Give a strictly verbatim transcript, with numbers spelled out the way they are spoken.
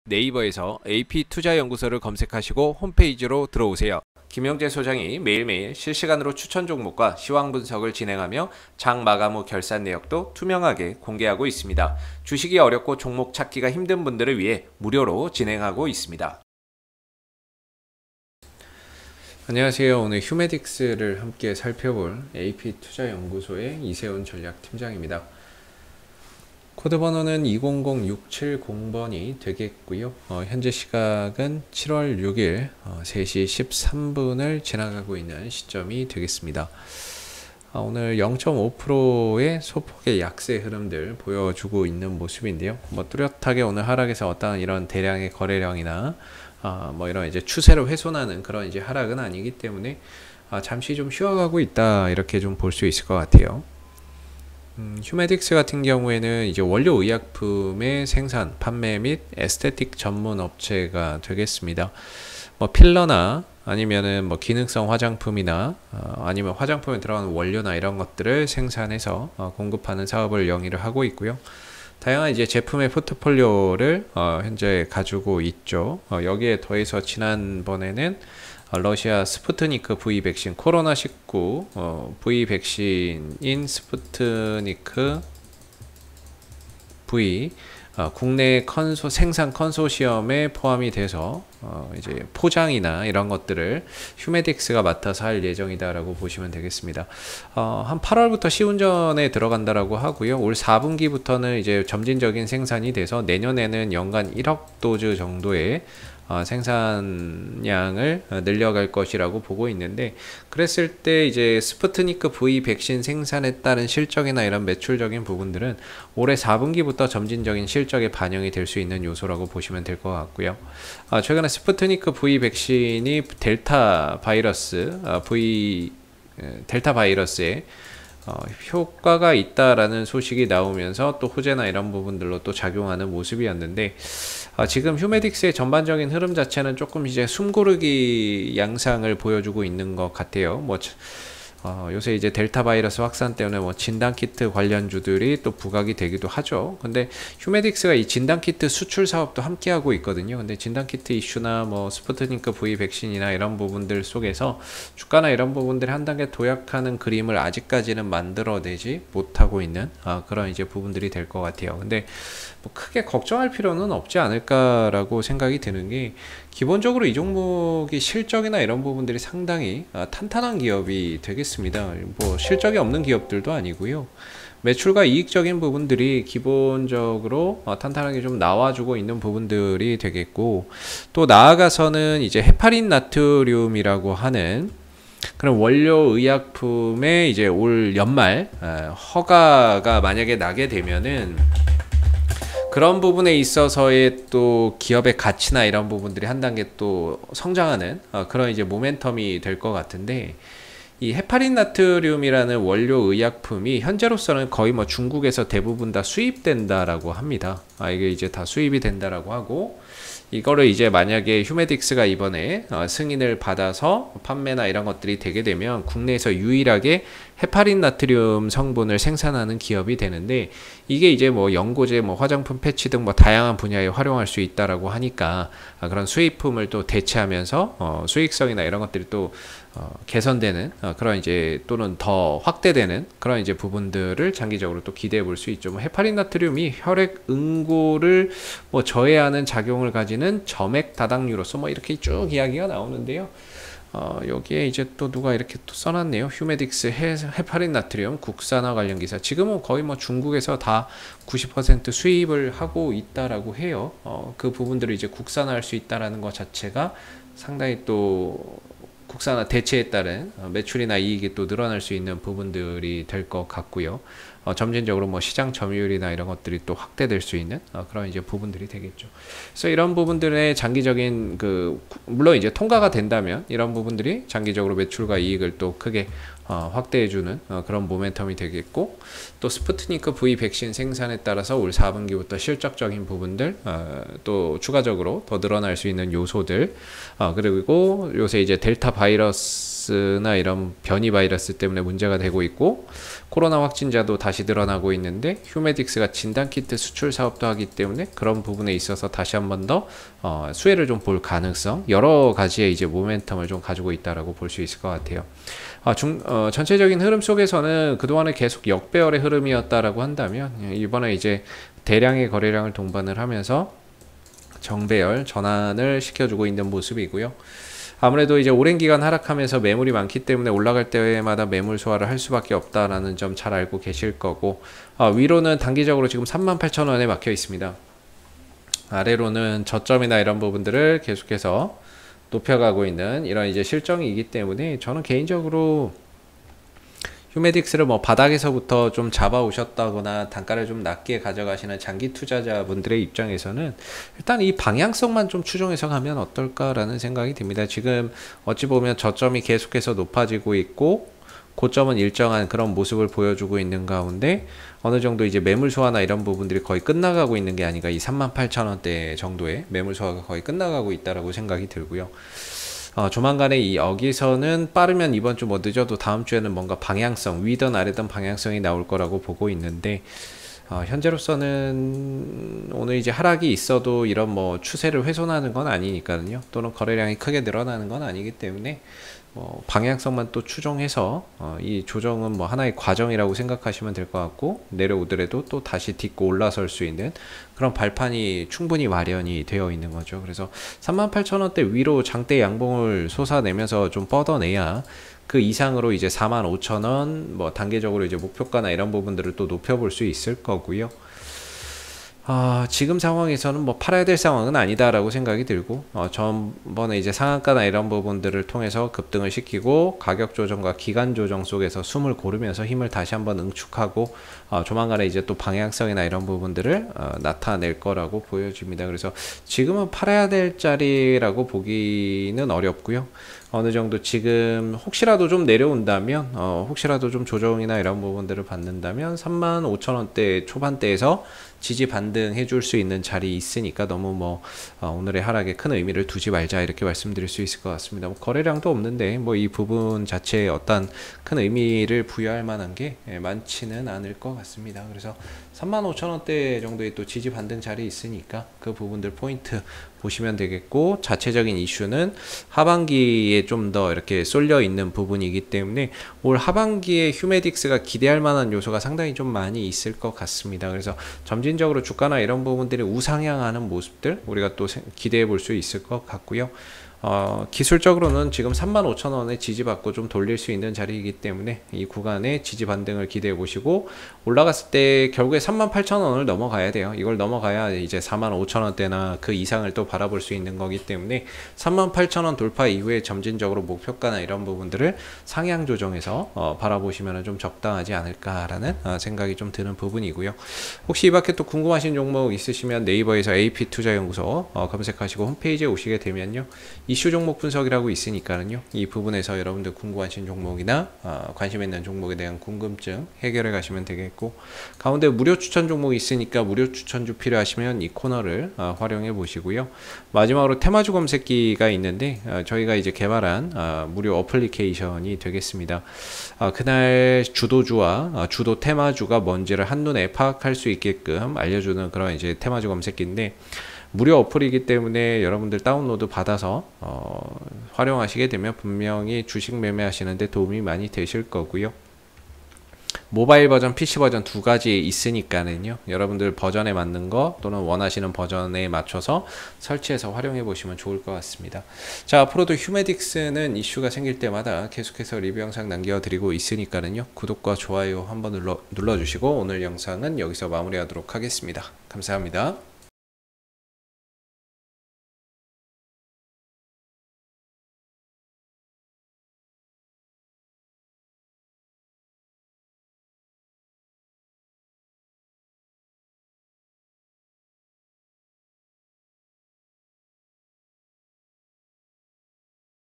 네이버에서 에이피투자연구소를 검색하시고 홈페이지로 들어오세요. 김영재 소장이 매일매일 실시간으로 추천 종목과 시황 분석을 진행하며 장 마감 후 결산 내역도 투명하게 공개하고 있습니다. 주식이 어렵고 종목 찾기가 힘든 분들을 위해 무료로 진행하고 있습니다. 안녕하세요. 오늘 휴메딕스를 함께 살펴볼 에이피투자연구소의 이세훈 전략팀장입니다. 코드 번호는 이공공육칠공 번이 되겠고요. 어, 현재 시각은 칠월 육일 어, 세 시 십삼 분을 지나가고 있는 시점이 되겠습니다. 어, 오늘 영 점 오 퍼센트의 소폭의 약세 흐름들 보여주고 있는 모습인데요. 뭐 뚜렷하게 오늘 하락에서 어떠한 이런 대량의 거래량이나 어, 뭐 이런 이제 추세를 훼손하는 그런 이제 하락은 아니기 때문에 어, 잠시 좀 쉬어가고 있다, 이렇게 좀 볼 수 있을 것 같아요. 음, 휴메딕스 같은 경우에는 이제 원료 의약품의 생산, 판매 및 에스테틱 전문 업체가 되겠습니다. 뭐 필러나 아니면은 뭐 기능성 화장품이나 어, 아니면 화장품에 들어가는 원료나 이런 것들을 생산해서 어, 공급하는 사업을 영위를 하고 있고요. 다양한 이제 제품의 포트폴리오를 어, 현재 가지고 있죠. 어, 여기에 더해서 지난번에는 어, 러시아 스푸트니크 V 백신, 코로나 십구 어, V 백신인 스푸트니크 V 어, 국내 컨소, 생산 컨소시엄에 포함이 돼서 어, 이제 포장이나 이런 것들을 휴메딕스가 맡아서 할 예정이다라고 보시면 되겠습니다. 어, 한 팔월부터 시운전에 들어간다라고 하고요. 올 사 분기부터는 이제 점진적인 생산이 돼서 내년에는 연간 일억 도즈 정도의 어, 생산량을 늘려갈 것이라고 보고 있는데, 그랬을 때 이제 스푸트니크 V 백신 생산에 따른 실적이나 이런 매출적인 부분들은 올해 사 분기부터 점진적인 실적에 반영이 될 수 있는 요소라고 보시면 될 것 같고요. 어, 최근에 스푸트니크 V 백신이 델타 바이러스 어, V 델타 바이러스에 어, 효과가 있다라는 소식이 나오면서 또 호재나 이런 부분들로 또 작용하는 모습이었는데, 어, 지금 휴메딕스의 전반적인 흐름 자체는 조금 이제 숨고르기 양상을 보여주고 있는 것 같아요. 뭐 어, 요새 이제 델타 바이러스 확산 때문에 뭐 진단키트 관련주들이 또 부각이 되기도 하죠. 근데 휴메딕스가 이 진단키트 수출 사업도 함께 하고 있거든요. 근데 진단키트 이슈나 뭐 스푸트니크 V 백신이나 이런 부분들 속에서 주가나 이런 부분들이 한 단계 도약하는 그림을 아직까지는 만들어내지 못하고 있는 아, 그런 이제 부분들이 될 것 같아요. 근데 뭐 크게 걱정할 필요는 없지 않을까라고 생각이 드는 게, 기본적으로 이 종목이 실적이나 이런 부분들이 상당히 아, 탄탄한 기업이 되겠습니다. 뭐 실적이 없는 기업들도 아니고요. 매출과 이익적인 부분들이 기본적으로 어, 탄탄하게 좀 나와주고 있는 부분들이 되겠고, 또 나아가서는 이제 헤파린 나트륨이라고 하는 그런 원료 의약품에 이제 올 연말 어, 허가가 만약에 나게 되면은 그런 부분에 있어서의 또 기업의 가치나 이런 부분들이 한 단계 또 성장하는 어, 그런 이제 모멘텀이 될 것 같은데, 이 헤파린 나트륨이라는 원료 의약품이 현재로서는 거의 뭐 중국에서 대부분 다 수입된다라고 합니다. 아, 이게 이제 다 수입이 된다라고 하고, 이거를 이제 만약에 휴메딕스가 이번에 어, 승인을 받아서 판매나 이런 것들이 되게 되면 국내에서 유일하게 헤파린 나트륨 성분을 생산하는 기업이 되는데, 이게 이제 뭐 연고제, 뭐 화장품 패치 등 뭐 다양한 분야에 활용할 수 있다라고 하니까 아, 그런 수입품을 또 대체하면서 어, 수익성이나 이런 것들이 또 어, 개선되는 어, 그런 이제 또는 더 확대되는 그런 이제 부분들을 장기적으로 또 기대해 볼 수 있죠. 뭐 헤파린 나트륨이 혈액 응고를 뭐 저해하는 작용을 가지는 점액 다당류로서 뭐 이렇게 쭉 이야기가 나오는데요. 어, 여기에 이제 또 누가 이렇게 또 써놨네요. 휴메딕스 헤, 헤파린 나트륨 국산화 관련 기사. 지금은 거의 뭐 중국에서 다 구십 퍼센트 수입을 하고 있다라고 해요. 어, 그 부분들을 이제 국산화할 수 있다라는 것 자체가 상당히 또 국산화 대체에 따른 매출이나 이익이 또 늘어날 수 있는 부분들이 될 것 같고요. 어, 점진적으로 뭐 시장 점유율이나 이런 것들이 또 확대될 수 있는 어, 그런 이제 부분들이 되겠죠. 그래서 이런 부분들의 장기적인 그 물론 이제 통과가 된다면 이런 부분들이 장기적으로 매출과 이익을 또 크게 어, 확대해주는 어, 그런 모멘텀이 되겠고, 또 스푸트니크 V 백신 생산에 따라서 올 사 분기부터 실적적인 부분들 어, 또 추가적으로 더 늘어날 수 있는 요소들, 어, 그리고 요새 이제 델타 바이러스나 이런 변이 바이러스 때문에 문제가 되고 있고, 코로나 확진자도 다시 늘어나고 있는데 휴메딕스가 진단키트 수출 사업도 하기 때문에 그런 부분에 있어서 다시 한 번 더 어, 수혜를 좀 볼 가능성, 여러 가지의 이제 모멘텀을 좀 가지고 있다라고 볼 수 있을 것 같아요. 아, 중, 어, 전체적인 흐름 속에서는 그동안에 계속 역배열의 흐름이었다라고 한다면, 이번에 이제 대량의 거래량을 동반을 하면서 정배열 전환을 시켜주고 있는 모습이고요. 아무래도 이제 오랜 기간 하락하면서 매물이 많기 때문에 올라갈 때마다 매물 소화를 할 수밖에 없다라는 점 잘 알고 계실 거고, 아, 위로는 단기적으로 지금 삼만 팔천 원에 막혀 있습니다. 아래로는 저점이나 이런 부분들을 계속해서 높여가고 있는 이런 이제 실정이기 때문에, 저는 개인적으로 휴메딕스를 뭐 바닥에서부터 좀 잡아 오셨다거나 단가를 좀 낮게 가져가시는 장기 투자자분들의 입장에서는 일단 이 방향성만 좀 추종해서 가면 어떨까라는 생각이 듭니다. 지금 어찌 보면 저점이 계속해서 높아지고 있고 고점은 일정한 그런 모습을 보여주고 있는 가운데, 어느 정도 이제 매물 소화나 이런 부분들이 거의 끝나가고 있는 게 아닌가, 이 삼만 팔천 원대 정도의 매물 소화가 거의 끝나가고 있다라고 생각이 들고요. 어, 조만간에 이 여기서는 빠르면 이번 주 뭐 늦어도 다음 주에는 뭔가 방향성, 위든 아래든 방향성이 나올 거라고 보고 있는데, 어, 현재로서는 오늘 이제 하락이 있어도 이런 뭐 추세를 훼손하는 건 아니니까요. 또는 거래량이 크게 늘어나는 건 아니기 때문에 어, 방향성만 또 추종해서 어, 이 조정은 뭐 하나의 과정이라고 생각하시면 될 것 같고, 내려오더라도 또 다시 딛고 올라설 수 있는 그런 발판이 충분히 마련이 되어 있는 거죠. 그래서 삼만 팔천 원대 위로 장대 양봉을 솟아내면서 좀 뻗어내야 그 이상으로 이제 사만 오천 원, 뭐 단계적으로 이제 목표가나 이런 부분들을 또 높여볼 수 있을 거고요. 어, 지금 상황에서는 뭐 팔아야 될 상황은 아니다라고 생각이 들고, 어, 전번에 이제 상한가나 이런 부분들을 통해서 급등을 시키고 가격 조정과 기간 조정 속에서 숨을 고르면서 힘을 다시 한번 응축하고, 어, 조만간에 이제 또 방향성이나 이런 부분들을 어, 나타낼 거라고 보여집니다. 그래서 지금은 팔아야 될 자리라고 보기는 어렵고요. 어느 정도 지금 혹시라도 좀 내려온다면, 어, 혹시라도 좀 조정이나 이런 부분들을 받는다면 삼만 오천 원대 초반대에서 지지 반등해 줄 수 있는 자리 있으니까 너무 뭐 어, 오늘의 하락에 큰 의미를 두지 말자, 이렇게 말씀드릴 수 있을 것 같습니다. 뭐 거래량도 없는데 뭐 이 부분 자체에 어떤 큰 의미를 부여할 만한 게 많지는 않을 것 같습니다. 그래서 삼만 오천 원대 정도의 또 지지 반등 자리 있으니까 그 부분들 포인트 보시면 되겠고, 자체적인 이슈는 하반기에 좀 더 이렇게 쏠려 있는 부분이기 때문에 올 하반기에 휴메딕스가 기대할 만한 요소가 상당히 좀 많이 있을 것 같습니다. 그래서 점진적으로 주가나 이런 부분들이 우상향하는 모습들 우리가 또 기대해 볼 수 있을 것 같고요. 어, 기술적으로는 지금 삼만 오천 원에 지지받고 좀 돌릴 수 있는 자리이기 때문에 이 구간에 지지 반등을 기대해 보시고, 올라갔을 때 결국에 삼만 팔천 원을 넘어가야 돼요. 이걸 넘어가야 이제 사만 오천 원대나 그 이상을 또 바라볼 수 있는 거기 때문에 삼만 팔천 원 돌파 이후에 점진적으로 목표가나 이런 부분들을 상향 조정해서 어, 바라보시면 좀 적당하지 않을까라는 어, 생각이 좀 드는 부분이고요. 혹시 이 밖에 또 궁금하신 종목 있으시면 네이버에서 에이피투자연구소 어, 검색하시고 홈페이지에 오시게 되면요, 이슈 종목 분석이라고 있으니까는요, 이 부분에서 여러분들 궁금하신 종목이나 어, 관심 있는 종목에 대한 궁금증 해결해 가시면 되겠고, 가운데 무료 추천 종목이 있으니까 무료 추천주 필요하시면 이 코너를 어, 활용해 보시고요. 마지막으로 테마주 검색기가 있는데 어, 저희가 이제 개발한 어, 무료 어플리케이션이 되겠습니다. 어, 그날 주도주와 어, 주도 테마주가 뭔지를 한눈에 파악할 수 있게끔 알려주는 그런 이제 테마주 검색기인데, 무료 어플이기 때문에 여러분들 다운로드 받아서 어, 활용하시게 되면 분명히 주식 매매하시는데 도움이 많이 되실 거고요. 모바일 버전, 피씨 버전 두 가지 있으니까는요, 여러분들 버전에 맞는 거 또는 원하시는 버전에 맞춰서 설치해서 활용해 보시면 좋을 것 같습니다. 자, 앞으로도 휴메딕스는 이슈가 생길 때마다 계속해서 리뷰 영상 남겨드리고 있으니까는요, 구독과 좋아요 한번 눌러, 눌러주시고 오늘 영상은 여기서 마무리하도록 하겠습니다. 감사합니다.